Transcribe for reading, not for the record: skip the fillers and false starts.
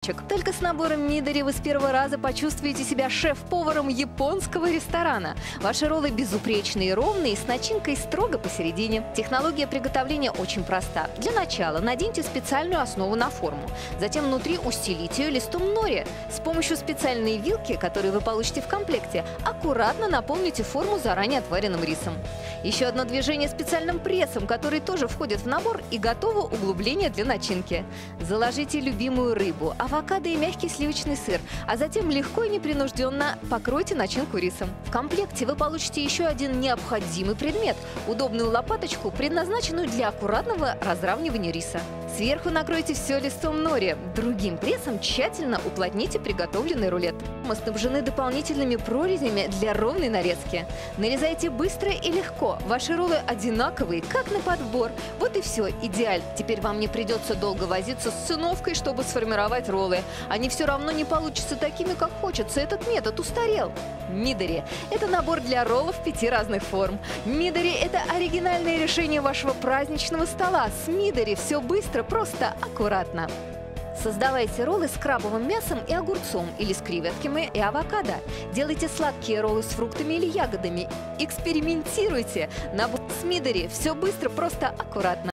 Только с набором Мидори вы с первого раза почувствуете себя шеф-поваром японского ресторана. Ваши роллы безупречные и ровные, с начинкой строго посередине. Технология приготовления очень проста. Для начала наденьте специальную основу на форму. Затем внутри устелите ее листом нори. С помощью специальной вилки, которую вы получите в комплекте, аккуратно наполните форму заранее отваренным рисом. Еще одно движение специальным прессом, который тоже входит в набор, и готово углубление для начинки. Заложите любимую рыбу, авокадо и мягкий сливочный сыр, а затем легко и непринужденно покройте начинку рисом. В комплекте вы получите еще один необходимый предмет – удобную лопаточку, предназначенную для аккуратного разравнивания риса. Сверху накройте все листом нори. Другим прессом тщательно уплотните приготовленный рулет. Мы снабжены дополнительными прорезями для ровной нарезки. Нарезайте быстро и легко. Ваши роллы одинаковые, как на подбор. Вот и все, идеаль. Теперь вам не придется долго возиться с циновкой, чтобы сформировать роллы. Они все равно не получатся такими, как хочется. Этот метод устарел. Мидори – это набор для роллов 5 разных форм. Мидори – это оригинальное решение вашего праздничного стола. С Мидори все быстро, просто аккуратно. Создавайте роллы с крабовым мясом и огурцом или с креветками и авокадо. Делайте сладкие роллы с фруктами или ягодами. Экспериментируйте. Набор с Мидори. Все быстро, просто аккуратно.